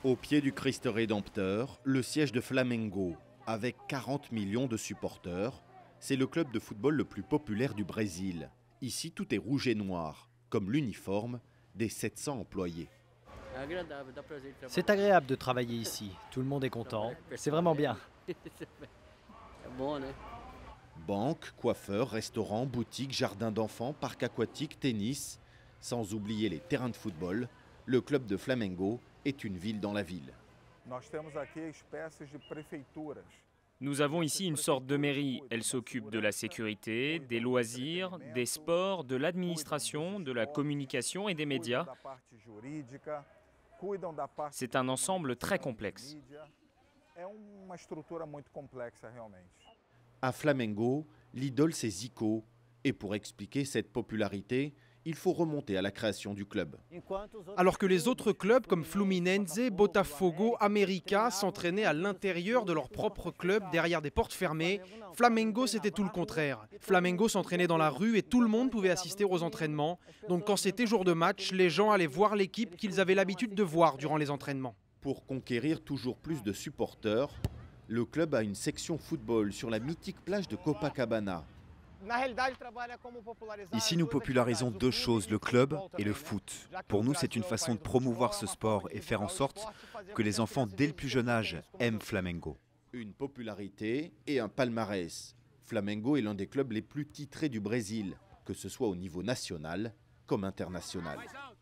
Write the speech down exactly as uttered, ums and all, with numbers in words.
Au pied du Christ Rédempteur, le siège de Flamengo, avec quarante millions de supporters, c'est le club de football le plus populaire du Brésil. Ici, tout est rouge et noir, comme l'uniforme des sept cents employés. C'est agréable de travailler ici, tout le monde est content, c'est vraiment bien. Banques, coiffeurs, restaurants, boutiques, jardins d'enfants, parcs aquatiques, tennis, sans oublier les terrains de football, le club de Flamengo est une ville dans la ville. Nous avons ici une sorte de mairie. Elle s'occupe de la sécurité, des loisirs, des sports, de l'administration, de la communication et des médias. C'est un ensemble très complexe. À Flamengo, l'idole c'est Zico. Et pour expliquer cette popularité, il faut remonter à la création du club. Alors que les autres clubs comme Fluminense, Botafogo, América s'entraînaient à l'intérieur de leur propre club derrière des portes fermées, Flamengo c'était tout le contraire. Flamengo s'entraînait dans la rue et tout le monde pouvait assister aux entraînements. Donc quand c'était jour de match, les gens allaient voir l'équipe qu'ils avaient l'habitude de voir durant les entraînements. Pour conquérir toujours plus de supporters, le club a une section football sur la mythique plage de Copacabana. Ici, nous popularisons deux choses, le club et le foot. Pour nous, c'est une façon de promouvoir ce sport et faire en sorte que les enfants, dès le plus jeune âge, aiment Flamengo. Une popularité et un palmarès. Flamengo est l'un des clubs les plus titrés du Brésil, que ce soit au niveau national comme international.